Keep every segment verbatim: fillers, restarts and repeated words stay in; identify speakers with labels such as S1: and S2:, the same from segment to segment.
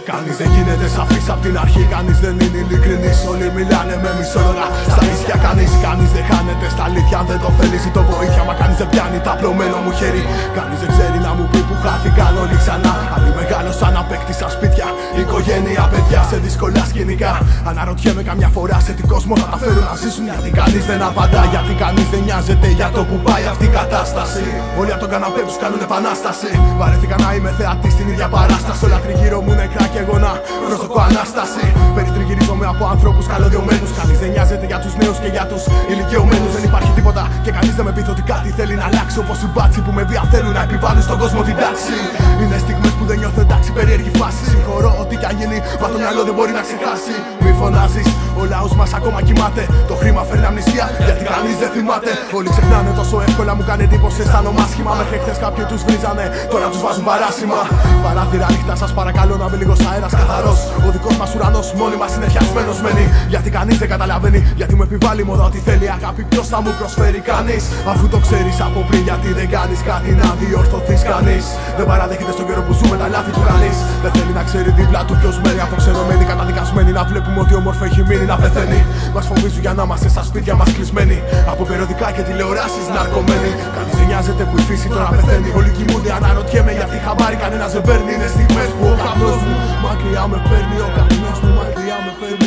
S1: Κανείς δεν γίνεται σαφής απ' την αρχή, κανείς δεν είναι ειλικρινής. Όλοι μιλάνε με μισόλογα στα νησιά. Κανείς, κανείς δεν χάνεται στα αλήθεια αν δεν το θέλει. Ζητώ βοήθεια, μα κανείς δεν πιάνει τα απλωμένο μου χέρι. Κανείς δεν ξέρει να μου πει που χάθηκαν όλοι ξανά. Άλλοι μεγάλωσαν, απέκτησαν σπίτια, οικογένεια, παιδιά σε δύσκολα σκηνικά. Αναρωτιέμαι καμιά φορά σε τι κόσμο θα τα φέρουν να ζήσουν. Γιατί κανείς δεν απαντά, γιατί κανείς δεν νοιάζεται για το που πάει αυτή η κατάσταση. Όλοι από τον καναπέ τους κάνουν επανάσταση. Βαρέθηκα να είμαι θεατή στην ίδια παράσταση. Όλα τριγύρω μου νεκρά και εγώ να προσδοκώ ανάσταση. Περιτριγυρίζομαι από ανθρώπους καλωδιωμένους. Κανείς δεν νοιάζεται για τους νέους και για τους ηλικιωμένους. Δεν υπάρχει τίποτα και κανείς δεν με πείθει ότι κάτι θέλει να αλλάξει. Όπως οι μπάτσοι που με βία θέλουν να επιβάλλουν στον κόσμο την τάξη. Είναι στιγμές που δεν νιώθω εντάξει, περίεργη φάση. Συγχωρώ ό,τι κι αν γίνει, μα το μυαλό δεν μπορεί να ξεχάσει. Μη φωνάζεις, ο λαός μας ακόμα κοιμάται. Το χρήμα φέρνει αμνησία, γιατί κανείς δεν θυμάται. Όλοι ξεχνάνε τόσο εύκολα, μου κάνει εντύπωση αισθάνομαι άσχημα. Μέχρι χθες κάποιοι τους βρίζανε, τώρα τους βάζουν παράσημα. Παράθυρα ανοιχτά, σας παρακαλώ να μπει λίγος αέρας καθαρός. Ο δικός μας ουρανός μόνοι μας είναι φτιασμένος μένει. Γιατί κανείς δεν καταλαβαίνει, γιατί μου επιβάλλει μόνο ότι θέλει αγάπη. Ποιος θα μου προσφέρει κανείς, αφού το ξέρεις από πριν. Γιατί δεν κάνεις κάτι να διορθωθείς κανείς. Δεν παραδέχεται στον καιρό που ζούμε τα λάθη του κανείς. Δεν θέλει να ξέρει δίπλα του ποιος μένει αποξενωμένοι. Καταδικασμένοι να βλέπουμε ότι όμορφο έχει μείνει να πεθαίνει. Μας φοβίζουν για να είμαστε στα σπίτια μας κλεισμένοι. Από περιοδικά και τηλεοράσεις ναρκωμένοι. Κανείς δεν νοιάζεται που η φύση τώρα πεθαίνει. Όλοι κοιμούνται, αναρωτιέμαι γιατί χαμπάρι κανένας δεν παίρνει. Είναι στιγμές που ο καπνός μου μακριά με παίρνει. Ο καπνός μου μακριά με παίρνει.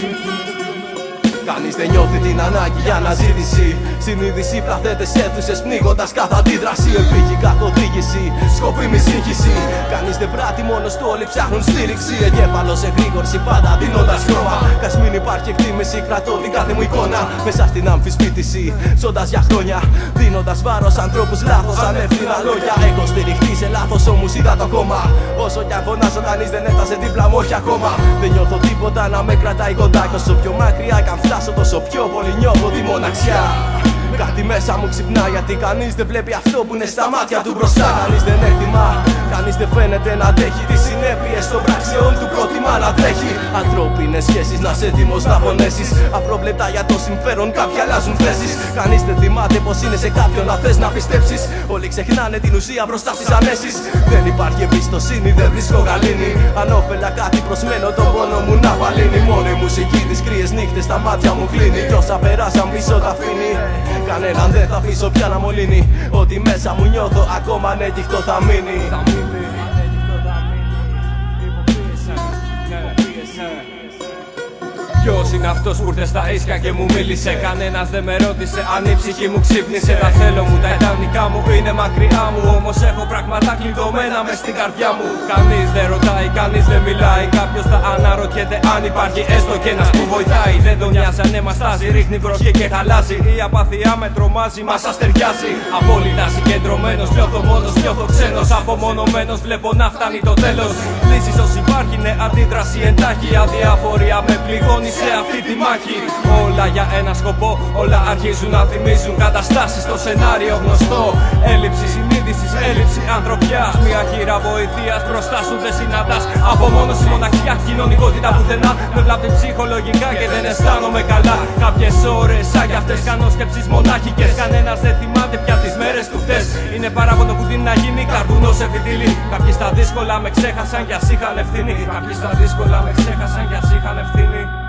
S2: Κανείς δεν νιώθει την ανάγκη για αναζήτηση. Συνείδηση πλαθέται σε αίθουσες πνίγοντας κάθε αντίδραση. Επίγει καθοδήγηση, σκοπίμη σύγχυση. Κανείς δεν πράττει μόνος του, όλοι ψάχνουν στήριξη. Εγκέφαλος εγρήγορση πάντα δίνοντας χρώμα. Κας μην υπάρχει εκτίμηση, κρατώ την κάθε μου εικόνα μέσα στην αμφισβήτηση. Ζώντας για χρόνια, δίνοντας βάρος ανθρώπους λάθος, ανεύθυνα λόγια. Έχω στηριχτεί σε λάθος όμως είδα το κόμμα. Όσο κι αν φωνάζω κανείς δεν έφτασε δίπλα μου, όχι ακόμα. Δεν νιώθω τίποτα να με κρατάει κοντά. Και όσο πιο μακριά κι αν φτάσω, τόσο πιο πολύ νιώθω τη μοναξιά. Κάτι μέσα μου ξυπνά, γιατί κανείς δεν βλέπει αυτό που είναι στα μάτια του μπροστά. Κανείς δεν εκτιμά, κανείς δεν φαίνεται να αντέχει τις συνέπειες των πράξεων του, πρότιμα να τρέχει. Ανθρώπινες σχέσεις, να είσαι έτοιμος να πονέσεις. Απρόβλεπτα για το συμφέρον, κάποιοι αλλάζουν θέσεις. Κανείς δεν θυμάται πως είναι σε κάποιον να θες να πιστέψεις. Όλοι ξεχνάνε την ουσία μπροστά στις ανέσεις. Δεν υπάρχει εμπιστοσύνη, δεν βρίσκω γαλήνη. Ανώφελα κάτι προσμένω τον πόνο μου να βαλύνει. Μόνο η μουσική τις κρύες νύχτες στα μάτια μου κλείνει. Κι όσα περάσαν πίσω τα αφήνει. Κανέναν δεν θα αφήσω πια να μολύνει. Ότι μέσα μου νιώθω ακόμα ανέκυκτο θα μείνει.
S3: Ποιος είναι αυτός που ήρθε στα ίσια και μου μίλησε? Κανένας δεν με ρώτησε αν η ψυχή μου ξύπνησε. Τα θέλω μου, τα ιδανικά μου είναι μακριά μου. Όμως έχω πράγματα κλειδωμένα μες στην καρδιά μου. Κανείς δεν ρωτάει, κανείς δεν μιλάει. Κάποιος θα αναρωτιέται αν υπάρχει έστω και ένας που βοηθάει. Δεν τον νοιάζει αν εμαστάζει, ρίχνει βροχή και χαλάζει. Η απαθία με τρομάζει, μας αστεριάζει. Απόλυτα συγκεντρωμένος, νιώθω μόνος, νιώθω ξένος. Απομονωμένος, βλέπω να φτάνει το τέλος. Λύσεις όσοι υπάρχει, ναι, αντίδραση εντάχει. Αδιαφορία με πληγώνει σε αυτή τη μάχη. Όλα για ένα σκοπό, όλα αρχίζουν να θυμίζουν καταστάσεις στο σενάριο γνωστό. Έλλειψη συνείδησης, έλλειψη ανθρωπιάς. Μια χείρα βοηθείας μπροστά σου δεν συναντάς. Απομόνωση, μοναξιά, κοινωνικότητα πουθενά. Με βλάπτει ψυχολογικά και δεν αισθάνομαι καλά. Κάποιες ώρες σαν κι αυτές κάνω σκέψεις μονάχικες. Κανένας δεν θυμάται πια τις μέρες του χτες. Είναι παράπονο που την να γίνει καρβουνό σε φιτίλι. Κάποιοι στα δύσκολα με ξέχασαν κι ας είχαν ευθύνη. Κάποιοι στα δύσκολα με ξέχασαν κι ας είχαν ευθύνη.